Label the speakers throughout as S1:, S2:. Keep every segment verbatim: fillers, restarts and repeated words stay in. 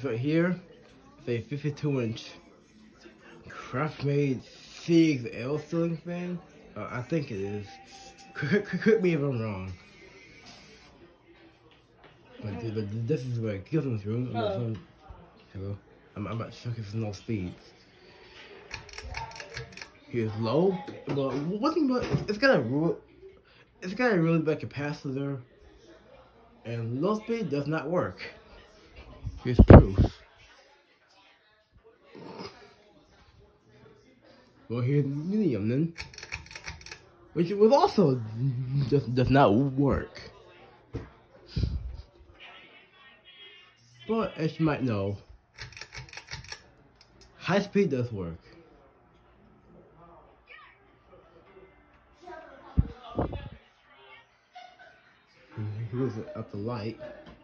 S1: This right here is a fifty-two inch Craftmade C X L Ceiling fan. Uh, I think it is. Correct me if I'm wrong. But, but this is what it gives me through. Hello. Hello. I'm, I'm not sure if it's no speeds. Here's low. But one thing about it's got a real, it's got a really bad capacitor, and low speed does not work. Here's proof. Well, here's medium then, which was also does does not work. But as you might know, high speed does work. Here's up the light.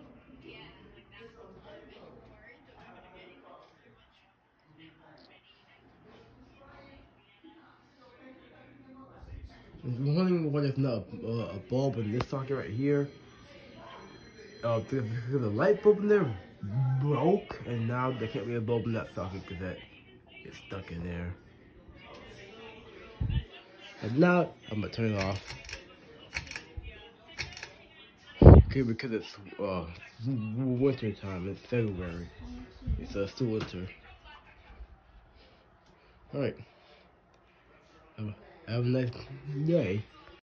S1: I'm wondering why there's not a, uh, a bulb in this socket right here. Uh, because the light bulb in there broke, and now there can't be a bulb in that socket because that is stuck in there. And now I'm gonna turn it off. Okay, because it's uh, winter time. It's February. It's uh, still winter. All right. Have a nice day.